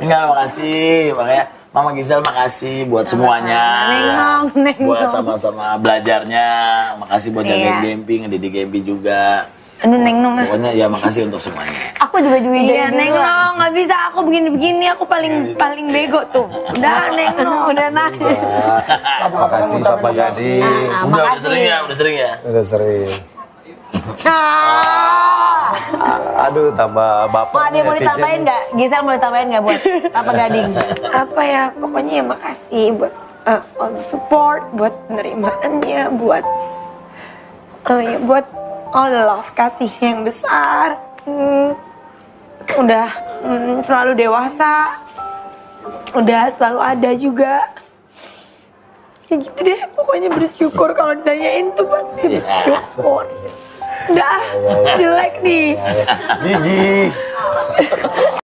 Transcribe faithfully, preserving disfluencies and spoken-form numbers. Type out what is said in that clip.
Enggak, makasih. Makanya Mama Gisel makasih buat semuanya. Nengong, nengong. Buat sama-sama belajarnya. Makasih buat jagain Iya. Gempi, ngedidik Gempi juga. Aduh, Nengong. Pokoknya ya makasih untuk semuanya. Aku juga juga Iya, Nengong, nggak bisa aku begini-begini, aku paling paling bego tuh. Udah, Nengong, udah nah. Makasih Papa Gading. Ah, Udah, udah makasih. sering ya, udah sering ya. Udah sering. Ah. Aduh, tambah bapak. Oh, ada yang mau netizen. ditambahin nggak? Gisel mau ditambahin nggak buat Papa Gading? Apa ya, pokoknya ya makasih buat uh, all the support, buat penerimaannya, buat uh, ya buat all the love kasih yang besar. Hmm, udah hmm, selalu dewasa, udah selalu ada juga. Ya gitu deh, pokoknya bersyukur kalau ditanyain tuh pasti bersyukur. Udah jelek nih. Gigi.